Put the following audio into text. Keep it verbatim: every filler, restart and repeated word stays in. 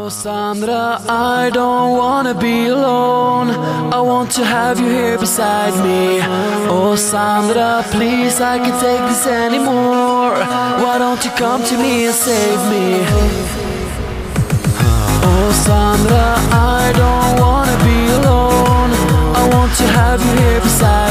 Oh Sandra, I don't wanna be alone. I want to have you here beside me. Oh Sandra, please, I can't take this anymore. Why don't you come to me and save me? Oh Sandra, I don't wanna be alone. I want to have you here beside me.